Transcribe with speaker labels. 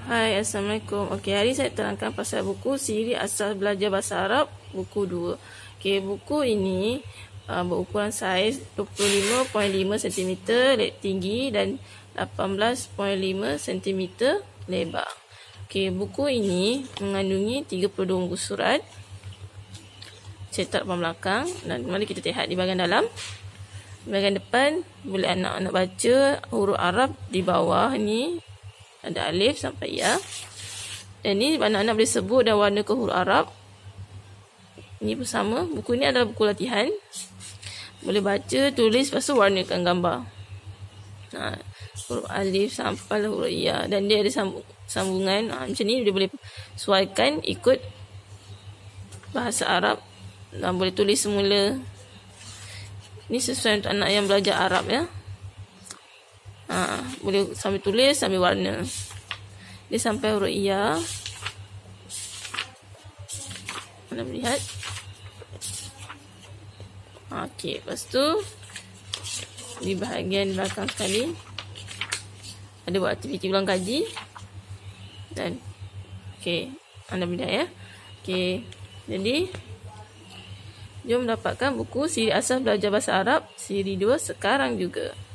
Speaker 1: Hai, Assalamualaikum. Okey, hari saya terangkan pasal buku Siri Asas Belajar Bahasa Arab buku 2. Okey, buku ini berukuran saiz 25.5 cm tinggi dan 18.5 cm lebar. Okey, buku ini mengandungi 32 muka surat cetak depan belakang, dan mari kita lihat di bahagian dalam. Di bahagian depan boleh anak-anak baca huruf Arab di bawah ni. Ada alif sampai ya. Dan ni anak-anak boleh sebut dan warna ke huruf Arab. Ini bersama. Buku ni adalah buku latihan. Boleh baca, tulis, lepas tu warnakan gambar. Huruf alif sampai huruf ya. Dan dia ada sambungan. Macam ni dia boleh sesuaikan ikut bahasa Arab. Dan boleh tulis semula. Ini sesuai untuk anak yang belajar Arab ya. Boleh sambil tulis, sambil warna. Dia sampai huruf ya. Anda melihat. Okey, lepas tu di bahagian belakang sekali ada buat aktiviti ulang kaji. Dan okey, anda melihat ya. Okey, jadi jom dapatkan buku Siri Asas Belajar Bahasa Arab Siri 2 sekarang juga.